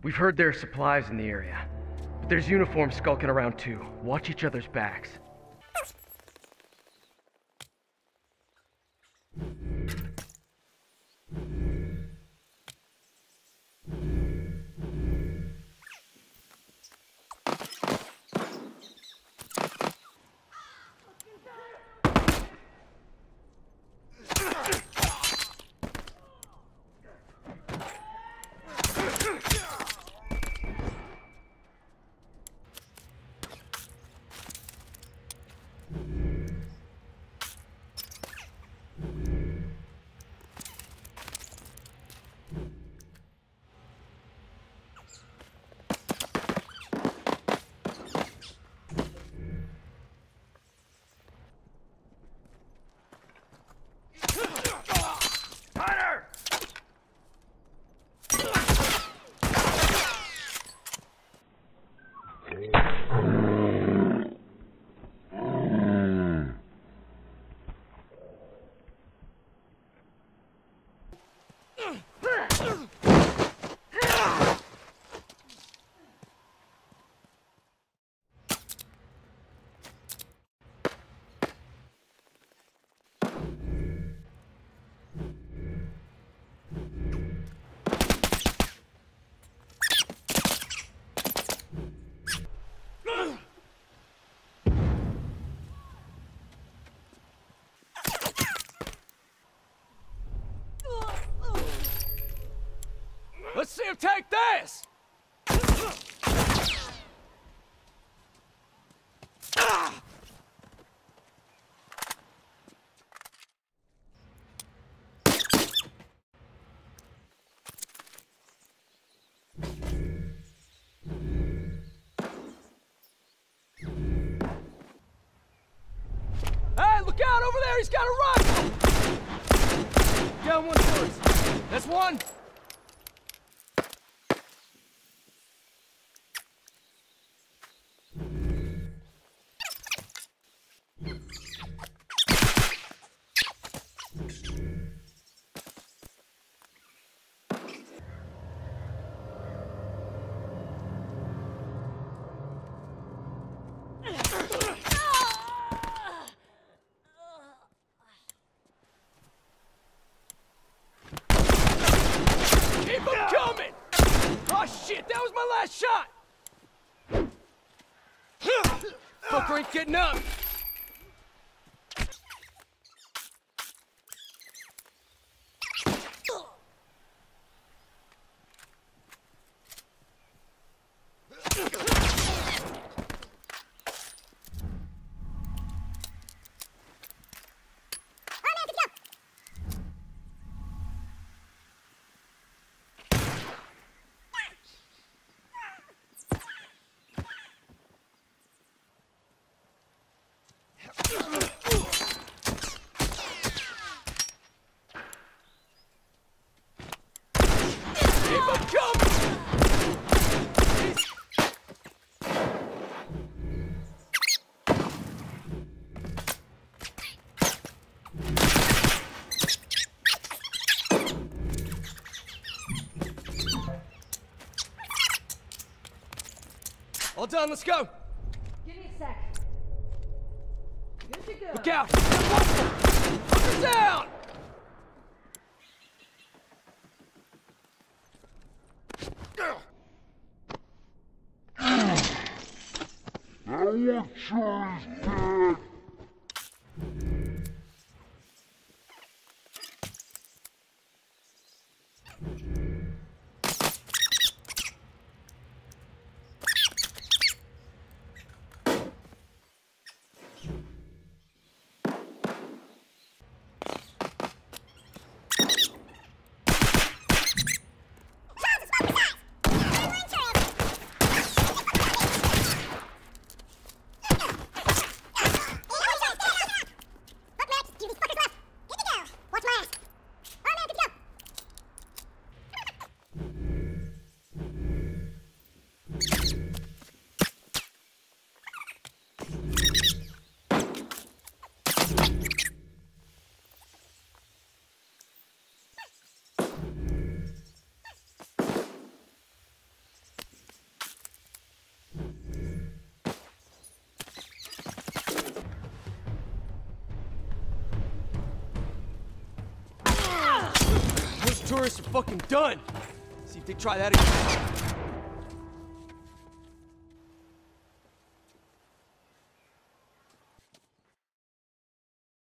We've heard there are supplies in the area, but there's uniforms skulking around too. Watch each other's backs. Let's see him take this! Hey, look out over there! He's got a rifle! Down one first. That's one. Keep 'em coming! Oh shit, that was my last shot! Fucker ain't getting up! All done, let's go! Give me a sec. Good to go. Look out! Hunter down! tourists are fucking done. See if they try that again.